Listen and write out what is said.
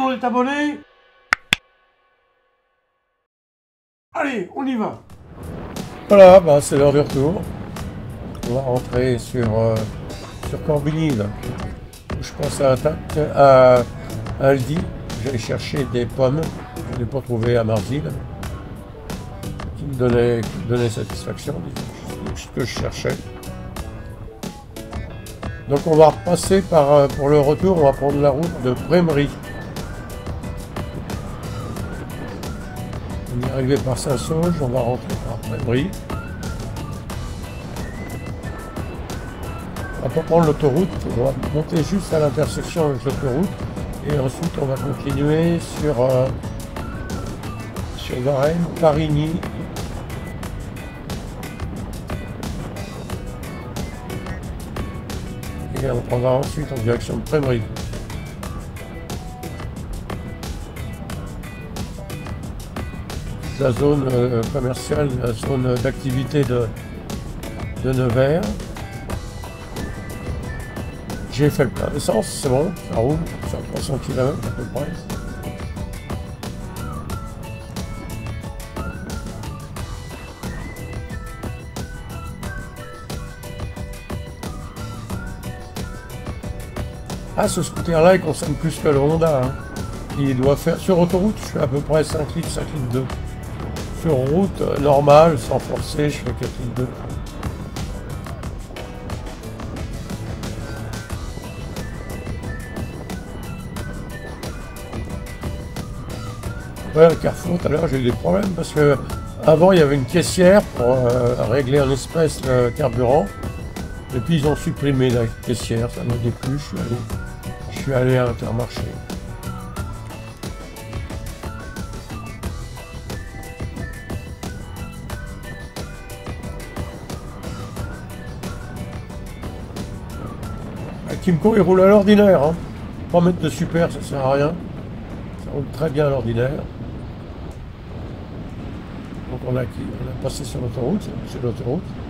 monde est abonné? Allez, on y va. Voilà, bah, c'est l'heure du retour. On va rentrer sur Corbigny, là. Je pense à Aldi. J'allais chercher des pommes. Je n'ai pas trouvé à Marville. Qui me donnait satisfaction. Ce que je cherchais. Donc on va repasser pour le retour, on va prendre la route de Prémery. On est arrivé par Saint-Sauge, on va rentrer par Prémery. On va pas prendre l'autoroute, on va monter juste à l'intersection avec l'autoroute et ensuite on va continuer sur Varennes, Parigny. Et on prendra ensuite en direction de Prémery. La zone commerciale, la zone d'activité de Nevers. J'ai fait le plein d'essence, c'est bon, ça roule, sur 300 km à peu près. Ah, ce scooter-là, il consomme plus que le Honda. Hein. Il doit faire, sur autoroute, je fais à peu près 5 litres, 5 litres 2. Sur route, normale, sans forcer, je fais 4 litres 2. Ouais, le Carrefour, tout à l'heure, j'ai eu des problèmes parce que avant il y avait une caissière pour régler en espèces le carburant. Et puis ils ont supprimé la caissière, ça m'a déplu, je suis allé à Intermarché. Kimco il roule à l'ordinaire, hein. Pas mettre de super, ça sert à rien. Ça roule très bien à l'ordinaire. Donc on a passé sur l'autoroute, c'est l'autoroute.